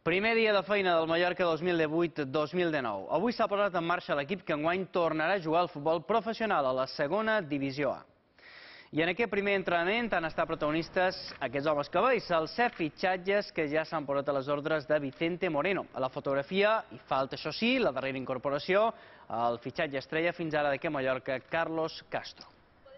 Primer dia de feina del Mallorca 2018-2019. Avui s'ha posat en marxa l'equip que enguany tornarà a jugar al futbol professional a la segona divisió A. I en aquest primer entrenament han estat protagonistes aquests homes que veus, els 7 fitxatges que ja s'han posat a les ordres de Vicente Moreno. A la fotografia hi falta, això sí, la darrera incorporació, el fitxatge estrella fins ara d'aquest Mallorca, Carlos Castro.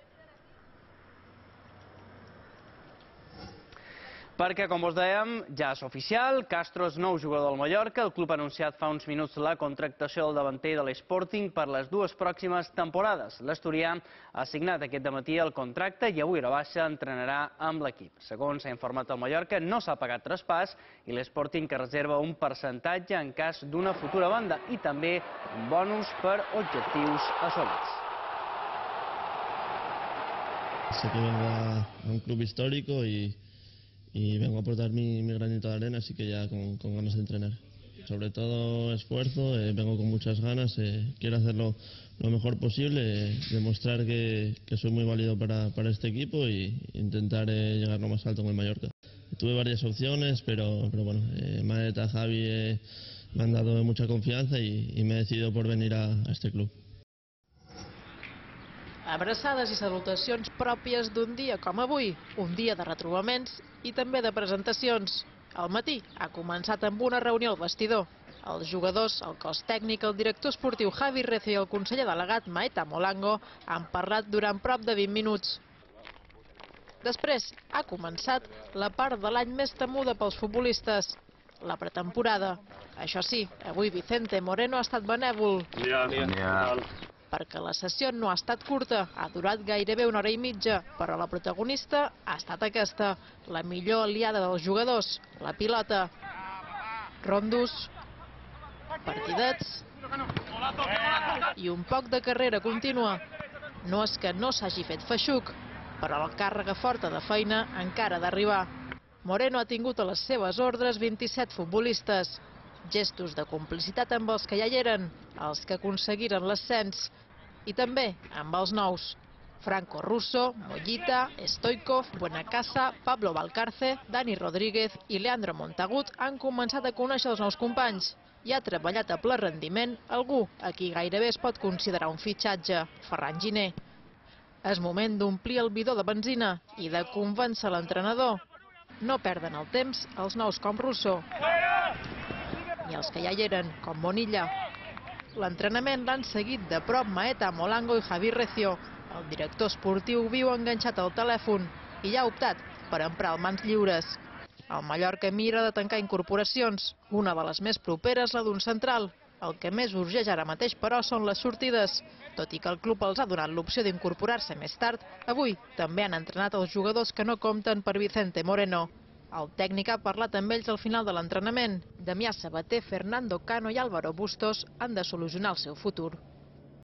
Perquè, com us dèiem, ja és oficial, Castro és nou jugador del Mallorca. El club ha anunciat fa uns minuts la contractació del davanter de l'Sporting per les dues pròximes temporades. L'asturià ha signat aquest dematí el contracte i avui a la baixa entrenarà amb l'equip. Segons s'ha informat el Mallorca, no s'ha pagat traspàs i l'Sporting que reserva un percentatge en cas d'una futura venda i també un bonus per objectius assolits. Sé que vengo a un club histórico y vengo a aportar mi granito de arena, así que ya con ganas de entrenar. Sobre todo esfuerzo, vengo con muchas ganas, quiero hacerlo lo mejor posible, demostrar que soy muy válido para este equipo e intentar llegar lo más alto con el Mallorca. Tuve varias opciones, pero bueno, Maeta, Javi me han dado mucha confianza y me he decidido por venir a este club. Abraçades i salutacions pròpies d'un dia com avui, un dia de retrobaments i també de presentacions. Al matí ha començat amb una reunió al vestidor. Els jugadors, el cos tècnic, el director esportiu Javi Recio i el conseller delegat Maeta Molango han parlat durant prop de 20 minuts. Després ha començat la part de l'any més temuda pels futbolistes, la pretemporada. Això sí, avui Vicente Moreno ha estat benèvol. Perquè la sessió no ha estat curta, ha durat gairebé una hora i mitja, però la protagonista ha estat aquesta, la millor aliada dels jugadors, la pilota. Rondos, partidets i un poc de carrera contínua. No és que no s'hagi fet feixuc, però la càrrega forta de feina encara ha d'arribar. Moreno ha tingut a les seves ordres 27 futbolistes. Gestos de complicitat amb els que ja hi eren, els que aconseguiren l'ascens, i també amb els nous. Franco Russo, Mollita, Stoikov, Buenacasa, Pablo Valcarce, Dani Rodríguez i Leandro Montagut han començat a conèixer els nous companys i ha treballat a ple rendiment algú a qui gairebé es pot considerar un fitxatge, Ferran Giner. És moment d'omplir el bidó de benzina i de convèncer l'entrenador. No perden el temps els nous com Russo i els que ja hi eren, com Bonilla. L'entrenament l'han seguit de prop Maeta Molango i Javi Recio. El director esportiu viu enganxat al telèfon i ja ha optat per emprar el mans lliures. El Mallorca mira de tancar incorporacions, una de les més properes, la d'un central. El que més urgeix ara mateix, però, són les sortides. Tot i que el club els ha donat l'opció d'incorporar-se més tard, avui també han entrenat els jugadors que no compten per Vicente Moreno. El tècnic ha parlat amb ells al final de l'entrenament. Damià Sabater, Fernando Cano i Álvaro Bustos han de solucionar el seu futur.